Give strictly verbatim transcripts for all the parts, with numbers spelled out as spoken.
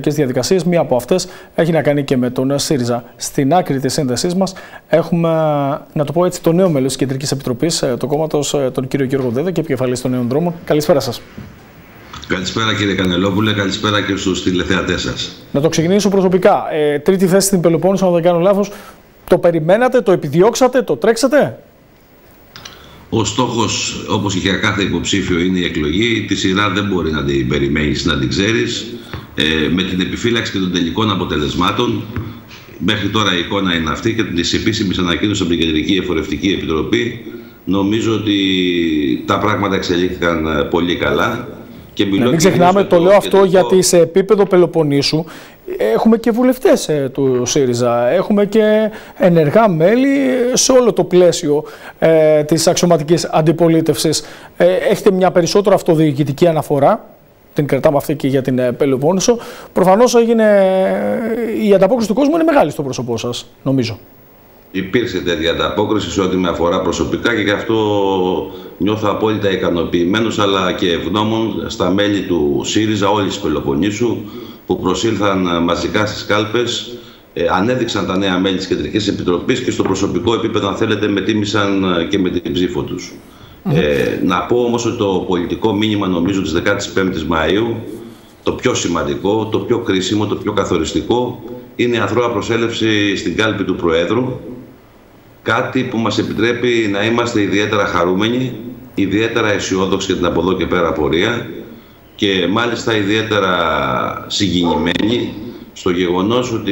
εκλογικές διαδικασίες. Μία από αυτές έχει να κάνει και με τον ΣΥΡΙΖΑ. Στην άκρη της σύνδεσής μας έχουμε, να το πω έτσι, το νέο μέλος της Κεντρικής Επιτροπής του κόμματος, τον κύριο Γιώργο Δέδα και επικεφαλής των Νέων Δρόμων. Καλησπέρα σας. Καλησπέρα κύριε Κανελόπουλε, καλησπέρα και στους τηλεθεατές σας. Να το ξεκινήσω προσωπικά. Ε, τρίτη θέση στην Πελοπόννησο, αν δεν κάνω λάθος. Το περιμένατε, το επιδιώξατε, το τρέξατε? Ο στόχος, όπως και για κάθε υποψήφιο, είναι η εκλογή. Τη σειρά δεν μπορεί να την περιμένεις, να την ξέρεις. Ε, με την επιφύλαξη και των τελικών αποτελεσμάτων, μέχρι τώρα η εικόνα είναι αυτή και της επίσημης ανακοίνωσης από την Κεντρική Εφορευτική Επιτροπή, νομίζω ότι τα πράγματα εξελίχθηκαν πολύ καλά. Και να μην ξεχνάμε, το, το λέω αυτό το... γιατί σε επίπεδο Πελοποννήσου έχουμε και βουλευτές ε, του ΣΥΡΙΖΑ, έχουμε και ενεργά μέλη σε όλο το πλαίσιο ε, της αξιωματικής αντιπολίτευσης. Ε, έχετε μια περισσότερο αυτοδιοικητική αναφορά, την κρατάμε αυτή και για την ε, Πελοπόννησο. Προφανώς έγινε, η ανταπόκριση του κόσμου είναι μεγάλη στο πρόσωπό σας, νομίζω. Υπήρξε τέτοια ανταπόκριση σε ό,τι με αφορά προσωπικά και γι' αυτό νιώθω απόλυτα ικανοποιημένος αλλά και ευγνώμων στα μέλη του ΣΥΡΙΖΑ όλης της Πελοποννήσου που προσήλθαν μαζικά στις κάλπες, ε, ανέδειξαν τα νέα μέλη της Κεντρικής Επιτροπής και στο προσωπικό επίπεδο, αν θέλετε, με τίμησαν και με την ψήφο τους. Mm-hmm. ε, να πω όμως ότι το πολιτικό μήνυμα, νομίζω, της δεκαπέντε Μαΐου, το πιο σημαντικό, το πιο κρίσιμο, το πιο καθοριστικό, είναι η αθρώα προσέλευση στην κάλπη του Προέδρου. Κάτι που μας επιτρέπει να είμαστε ιδιαίτερα χαρούμενοι, ιδιαίτερα αισιόδοξοι για την από εδώ και πέρα πορεία και μάλιστα ιδιαίτερα συγκινημένοι στο γεγονός ότι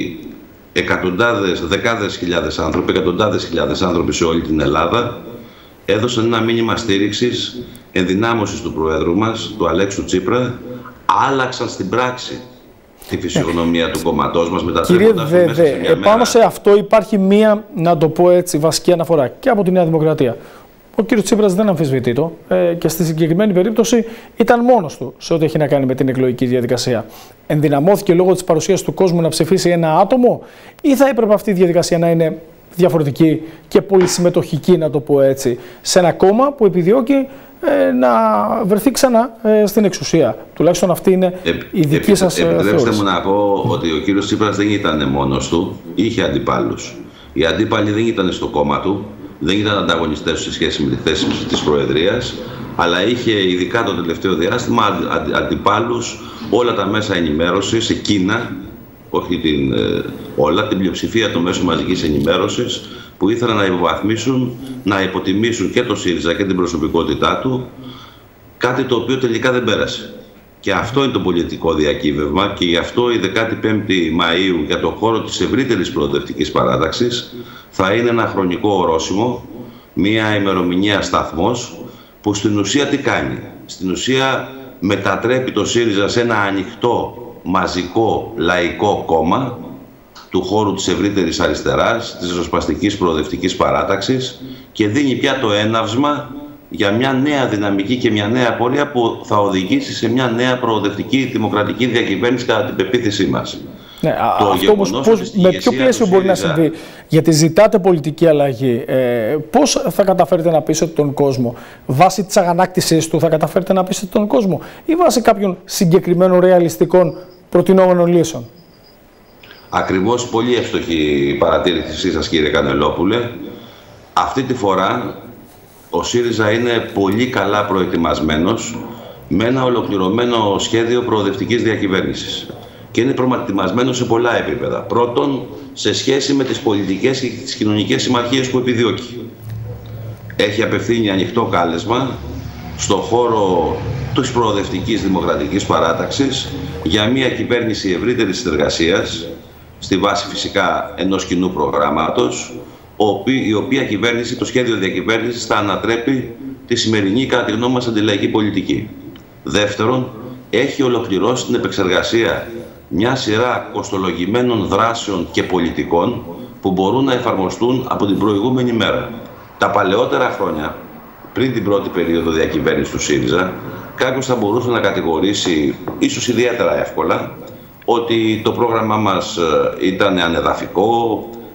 εκατοντάδες, δεκάδες χιλιάδες άνθρωποι, εκατοντάδες χιλιάδες άνθρωποι σε όλη την Ελλάδα έδωσαν ένα μήνυμα στήριξης, ενδυνάμωσης του Προέδρου μας, του Αλέξου Τσίπρα, άλλαξαν στην πράξη τη φυσιογνωμία του κομματός μας μετατρέποντας το μέσα σε μια επάνω μέρα. σε αυτό υπάρχει μία, να το πω έτσι, βασική αναφορά και από τη Νέα Δημοκρατία. Ο κ. Τσίπρας δεν αμφισβητεί το ε, και στη συγκεκριμένη περίπτωση ήταν μόνος του σε ό,τι έχει να κάνει με την εκλογική διαδικασία. Ενδυναμώθηκε λόγω της παρουσίας του κόσμου να ψηφίσει ένα άτομο ή θα έπρεπε αυτή η διαδικασία να είναι διαφορετική και πολυσυμμετοχική, να το πω έτσι, σε ένα κόμμα που επιδιώκει ε, να βρεθεί ξανά ε, στην εξουσία? Τουλάχιστον αυτή είναι ε, η δική ε, σας θεώρηση. Επιτρέψτε μου να πω ότι ο κύριος Τσίπρας δεν ήταν μόνος του, είχε αντιπάλους. Οι αντίπαλοι δεν ήταν στο κόμμα του, δεν ήταν ανταγωνιστές σε σχέση με τη θέση της Προεδρίας, αλλά είχε ειδικά το τελευταίο διάστημα αντιπάλους όλα τα μέσα ενημέρωσης, εκείνα, όχι την, ε, όλα, την πλειοψηφία των μέσων μαζικής ενημέρωσης, που ήθελαν να υποβαθμίσουν, να υποτιμήσουν και το ΣΥΡΙΖΑ και την προσωπικότητά του, κάτι το οποίο τελικά δεν πέρασε. Και αυτό είναι το πολιτικό διακύβευμα και γι' αυτό η δεκαπέντε Μαΐου για το χώρο της ευρύτερης προοδευτικής παράταξης θα είναι ένα χρονικό ορόσημο, μια ημερομηνία σταθμός, που στην ουσία τι κάνει? Στην ουσία μετατρέπει το ΣΥΡΙΖΑ σε ένα ανοιχτό, μαζικό, λαϊκό κόμμα του χώρου της ευρύτερης αριστεράς, της ριζοσπαστικής προοδευτικής παράταξης και δίνει πια το έναυσμα για μια νέα δυναμική και μια νέα πορεία που θα οδηγήσει σε μια νέα προοδευτική δημοκρατική διακυβέρνηση κατά την πεποίθησή μας. Ναι, το αυτό όμως πώς, με ποιο πλαίσιο μπορεί να συμβεί? Γιατί ζητάτε πολιτική αλλαγή. Ε, πώς θα καταφέρετε να πείσετε τον κόσμο? Βάσει της αγανάκτησής του θα καταφέρετε να πείσετε τον κόσμο ή βάσει κάποιων συγκεκριμένων ρεαλιστικών προτινόμενων λύσεων? Ακριβώς, πολύ εύστοχη η παρατήρησή σας, κύριε Κανελόπουλε. Αυτή τη φορά ο ΣΥΡΙΖΑ είναι πολύ καλά προετοιμασμένος με ένα ολοκληρωμένο σχέδιο προοδευτικής διακυβέρνησης. Και είναι προετοιμασμένο σε πολλά επίπεδα. Πρώτον, σε σχέση με τις πολιτικές και τις κοινωνικές συμμαχίες που επιδιώκει. Έχει απευθύνει ανοιχτό κάλεσμα στον χώρο της προοδευτικής δημοκρατικής παράταξης για μια κυβέρνηση ευρύτερης συνεργασίας, στη βάση φυσικά ενός κοινού προγράμματος, η οποία κυβέρνηση, το σχέδιο διακυβέρνησης θα ανατρέπει τη σημερινή, κατά τη γνώμη μας, αντιλαϊκή πολιτική. Δεύτερον, έχει ολοκληρώσει την επεξεργασία μια σειρά κοστολογημένων δράσεων και πολιτικών που μπορούν να εφαρμοστούν από την προηγούμενη μέρα. Τα παλαιότερα χρόνια, πριν την πρώτη περίοδο διακυβέρνησης του ΣΥΡΙΖΑ, κάποιος θα μπορούσε να κατηγορήσει, ίσως ιδιαίτερα εύκολα, ότι το πρόγραμμά μας ήταν ανεδαφικό,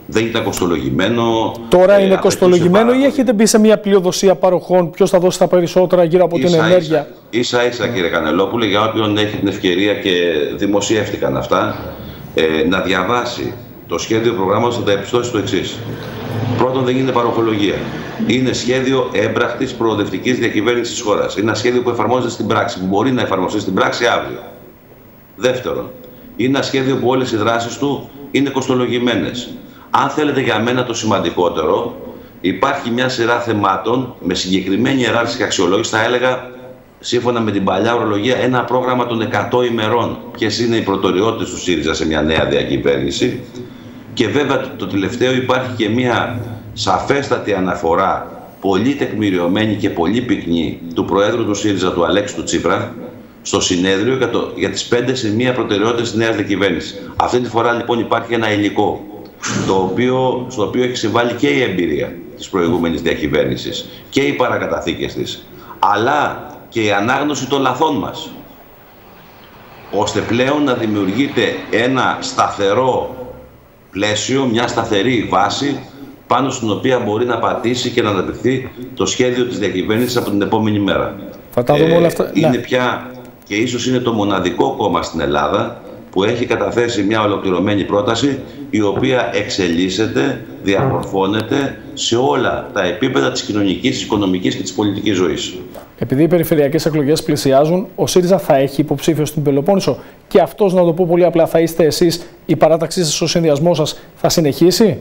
δεν ήταν κοστολογημένο. Τώρα ε, είναι κοστολογημένο ή έχετε μπει σε μια πλειοδοσία παροχών, ποιος θα δώσει τα περισσότερα γύρω από ίσα, την ενέργεια? Ίσα ίσα, κύριε Κανελόπουλε, για όποιον έχει την ευκαιρία και δημοσιεύτηκαν αυτά, ε, να διαβάσει το σχέδιο προγράμματος, θα τα επιστώσει το εξής. Πρώτον, δεν είναι παροχολογία. Είναι σχέδιο έμπρακτης προοδευτικής διακυβέρνησης της χώρας. Είναι ένα σχέδιο που εφαρμόζεται στην πράξη, που μπορεί να εφαρμοστεί στην πράξη αύριο. Δεύτερον, είναι ένα σχέδιο που όλες οι δράσεις του είναι κοστολογημένες. Αν θέλετε, για μένα το σημαντικότερο, υπάρχει μια σειρά θεμάτων με συγκεκριμένη ιεράρχηση και αξιολόγηση, θα έλεγα, σύμφωνα με την παλιά ορολογία, ένα πρόγραμμα των εκατό ημερών. Ποιες είναι οι προτεραιότητες του ΣΥΡΙΖΑ σε μια νέα διακυβέρνηση. Και βέβαια το τελευταίο, υπάρχει και μια σαφέστατη αναφορά, πολύ τεκμηριωμένη και πολύ πυκνή, του Προέδρου του ΣΥΡΙΖΑ, του Αλέξη του Τσίπρα, στο συνέδριο για, το, για τις πέντε σημεία προτεραιότητες της νέας διακυβέρνησης. Αυτή τη φορά λοιπόν υπάρχει ένα υλικό, το οποίο, στο οποίο έχει συμβάλει και η εμπειρία της προηγούμενης διακυβέρνησης και οι παρακαταθήκες της, αλλά και η ανάγνωση των λαθών μας, ώστε πλέον να δημιουργείται ένα σταθερό πλαίσιο, μια σταθερή βάση πάνω στην οποία μπορεί να πατήσει και να αναπτυχθεί το σχέδιο της διακυβέρνησης από την επόμενη μέρα. Θα τα δούμε όλα αυτά. Είναι ναι. πια και ίσως είναι το μοναδικό κόμμα στην Ελλάδα που έχει καταθέσει μια ολοκληρωμένη πρόταση, η οποία εξελίσσεται, διαμορφώνεται σε όλα τα επίπεδα της κοινωνικής, της οικονομικής και της πολιτικής ζωής. Επειδή οι περιφερειακές εκλογές πλησιάζουν, ο ΣΥΡΙΖΑ θα έχει υποψήφιο στην Πελοπόννησο και αυτός, να το πω πολύ απλά, θα είστε εσείς, η παράταξή σας, ο συνδυασμός σας θα συνεχίσει?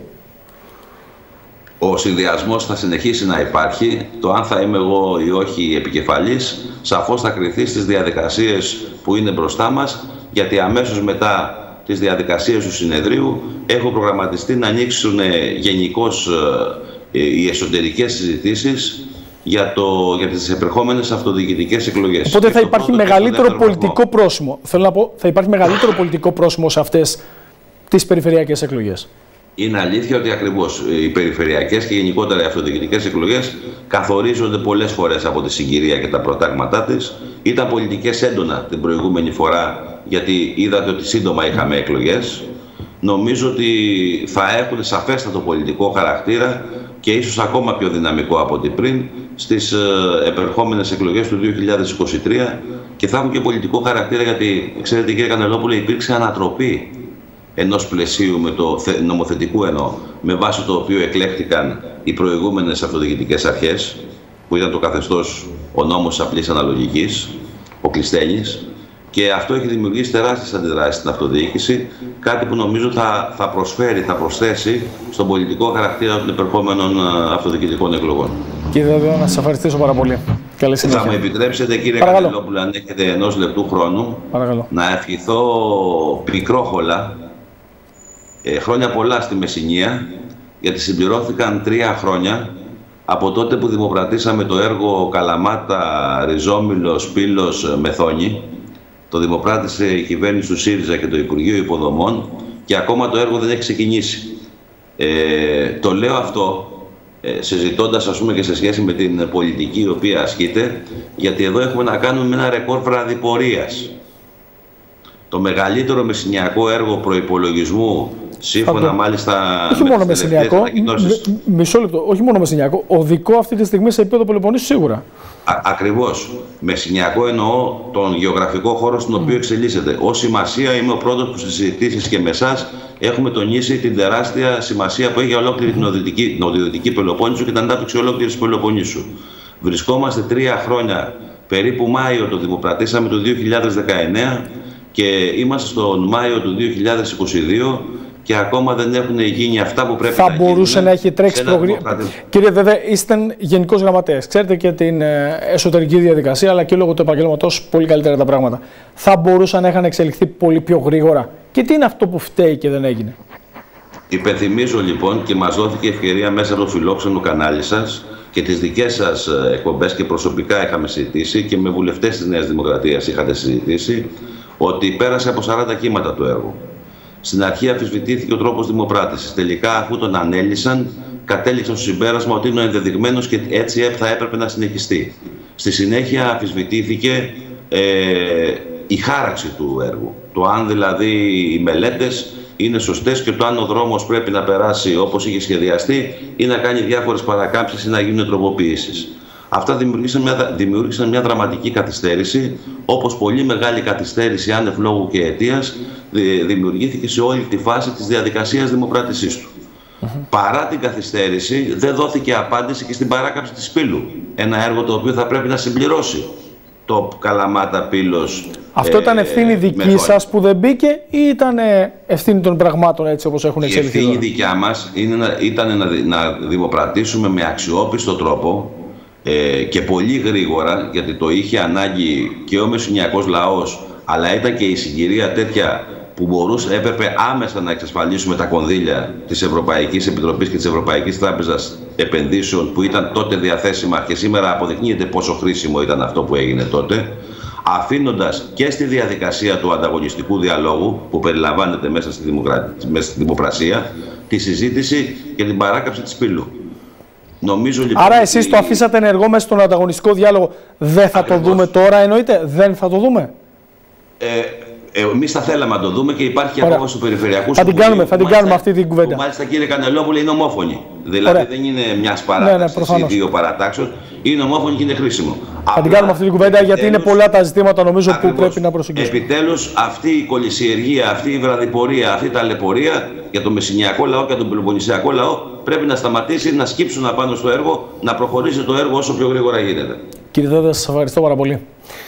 Ο συνδυασμός θα συνεχίσει να υπάρχει. Το αν θα είμαι εγώ ή όχι επικεφαλής, σαφώς θα κριθεί στις διαδικασίες που είναι μπροστά μας, γιατί αμέσως μετά τις διαδικασίες του συνεδρίου έχω προγραμματιστεί να ανοίξουν γενικώς οι εσωτερικές συζητήσεις για, το, για τις επερχόμενες αυτοδιοικητικές εκλογές. Οπότε θα υπάρχει μεγαλύτερο πολιτικό πρόσημο. Θέλω να πω, θα υπάρχει μεγαλύτερο πολιτικό πρόσημο σε αυτές τις περιφερειακές εκλογές. Είναι αλήθεια ότι ακριβώς οι περιφερειακές και γενικότερα οι αυτοδιοικητικές εκλογές καθορίζονται πολλές φορές από τη συγκυρία και τα προτάγματά της. Ήταν πολιτικές έντονα την προηγούμενη φορά, γιατί είδατε ότι σύντομα είχαμε εκλογές. Νομίζω ότι θα έχουν σαφέστατο πολιτικό χαρακτήρα και ίσως ακόμα πιο δυναμικό από ό,τι πριν στις επερχόμενες εκλογές του δύο χιλιάδες είκοσι τρία, και θα έχουν και πολιτικό χαρακτήρα γιατί, ξέρετε κύριε Κανελόπουλε, υπήρξε ανατροπή ενός πλαισίου με το νομοθετικού εννοώ, με βάση το οποίο εκλέχτηκαν οι προηγούμενες αυτοδιοικητικές αρχές, που ήταν το καθεστώς, ο νόμος της απλής αναλογικής, ο Κλειστένης, και αυτό έχει δημιουργήσει τεράστιες αντιδράσεις στην αυτοδιοίκηση, κάτι που νομίζω θα, θα προσφέρει, θα προσθέσει στον πολιτικό χαρακτήρα των επερχόμενων αυτοδιοικητικών εκλογών. Κύριε Δεδό, να σας ευχαριστήσω πάρα πολύ. Καλή συνέχεια. Θα μου επιτρέψετε, κύριε Κανελόπουλε, αν έχετε ενός λεπτού χρόνου, παρακαλώ, να ευχηθώ πικρόχολα ε, χρόνια πολλά στη Μεσσηνία, γιατί συμπληρώθηκαν τρία χρόνια από τότε που δημοπρατήσαμε το έργο Καλαμάτα, Ριζόμυλος, Πύλος, Μεθόνη. Το δημοπράτησε η κυβέρνηση του ΣΥΡΙΖΑ και το Υπουργείο Υποδομών και ακόμα το έργο δεν έχει ξεκινήσει. Ε, το λέω αυτό ε, συζητώντας, ας πούμε, και σε σχέση με την πολιτική η οποία ασκείται, γιατί εδώ έχουμε να κάνουμε με ένα ρεκόρ βραδιπορίας. Το μεγαλύτερο μεσηνιακό έργο προϋπολογισμού, σύμφωνα μάλιστα όχι με μόνο μεσηνιακό, μισό λεπτό, όχι μόνο μεσηνιακό, οδικό αυτή τη στιγμή σε επίπεδο Πελοποννήσου σίγουρα. Α, ακριβώς. Μεσηνιακό εννοώ τον γεωγραφικό χώρο στον οποίο εξελίσσεται. Ως σημασία είμαι ο πρώτος που στις συζητήσεις και με εσάς έχουμε τονίσει την τεράστια σημασία που έχει για ολόκληρη την νοτιοδυτική Πελοπόννησο και την ανάπτυξη ολόκληρης της Πελοποννήσου. Βρισκόμαστε τρία χρόνια, περίπου Μάιο το δημοπρατήσαμε το δύο χιλιάδες δεκαεννέα και είμαστε στον Μάιο του δύο χιλιάδες είκοσι δύο και ακόμα δεν έχουν γίνει αυτά που πρέπει θα να γίνουν. Θα μπορούσε να έχει τρέξει προγράμματα. Κύριε Δεδέ, είστε γενικός γραμματέας. Ξέρετε και την εσωτερική διαδικασία, αλλά και λόγω του επαγγέλματος πολύ καλύτερα τα πράγματα. Θα μπορούσαν να είχαν εξελιχθεί πολύ πιο γρήγορα. Και τι είναι αυτό που φταίει και δεν έγινε? Υπενθυμίζω λοιπόν, και μας δόθηκε ευκαιρία μέσα από το φιλόξενο κανάλι σας και τις δικές σας εκπομπές, και προσωπικά είχαμε συζητήσει και με βουλευτές της Νέας Δημοκρατίας είχατε συζητήσει, ότι πέρασε από σαράντα κύματα το έργο. Στην αρχή αμφισβητήθηκε ο τρόπος δημοπράτησης. Τελικά, αφού τον ανέλυσαν, κατέληξαν στο συμπέρασμα ότι είναι ο ενδεδειγμένος και έτσι θα έπρεπε να συνεχιστεί. Στη συνέχεια αμφισβητήθηκε ε, η χάραξη του έργου. Το αν δηλαδή οι μελέτες είναι σωστές και το αν ο δρόμος πρέπει να περάσει όπως είχε σχεδιαστεί ή να κάνει διάφορες παρακάμψεις ή να γίνουν τροποποιήσεις. Αυτά δημιούργησαν μια, δημιούργησαν μια δραματική καθυστέρηση, όπως πολύ μεγάλη καθυστέρηση άνευ λόγου και αιτίας δημιουργήθηκε σε όλη τη φάση της διαδικασίας δημοκράτησής του. Mm-hmm. Παρά την καθυστέρηση δεν δόθηκε απάντηση και στην παράκαμψη της Πύλου. Ένα έργο το οποίο θα πρέπει να συμπληρώσει το Καλαμάτα Πύλος. Αυτό ε, ήταν ευθύνη δική σας που δεν μπήκε ή ήταν ευθύνη των πραγμάτων έτσι όπως έχουν εξελιχθεί? Η ευθύνη δικιά μας είναι να, ήταν να, να δημοπρατήσουμε με αξιόπιστο τρόπο ε, και πολύ γρήγορα, γιατί το είχε ανάγκη και ο μεσηνιακός λαός, αλλά ήταν και η συγκυρία τέτοια που μπορούσε, έπρεπε άμεσα να εξασφαλίσουμε τα κονδύλια της Ευρωπαϊκής Επιτροπής και της Ευρωπαϊκής Τράπεζας Επενδύσεων που ήταν τότε διαθέσιμα και σήμερα αποδεικνύεται πόσο χρήσιμο ήταν αυτό που έγινε τότε, αφήνοντας και στη διαδικασία του ανταγωνιστικού διαλόγου που περιλαμβάνεται μέσα στη, δημοκρα... μέσα στη δημοπρασία τη συζήτηση και την παράκαμψη της Πύλου. Νομίζω, λοιπόν, άρα εσείς ότι... το αφήσατε ενεργό μέσα στον ανταγωνιστικό διάλογο. Δεν θα Ακριβώς. το δούμε τώρα, εννοείται? Δεν θα το δούμε? Ε, Εμείς θα θέλαμε να το δούμε και υπάρχει και ακόμα στους περιφερειακούς. Θα την κάνουμε, θα την κάνουμε αυτή την κουβέντα. Που μάλιστα, κύριε Κανελόπουλε, είναι ομόφωνη. Δηλαδή Ωραία. δεν είναι μιας παράταξης ναι, ναι, ή δύο παρατάξεων. Είναι ομόφωνη και είναι χρήσιμο. Θα Απλά, την κάνουμε αυτή την κουβέντα γιατί είναι πολλά τα ζητήματα νομίζω ακριβώς, που πρέπει να προσεγγίσουμε. Επιτέλους, αυτή η κολυσιεργία, αυτή η βραδιπορία, αυτή η ταλαιπωρία για το μεσηνιακό λαό και τον πελοποννησιακό λαό πρέπει να σταματήσει, να σκύψουν απάνω στο έργο, να προχωρήσει το έργο όσο πιο γρήγορα γίνεται. Κύριε Δέντα, σας ευχαριστώ πάρα πολύ.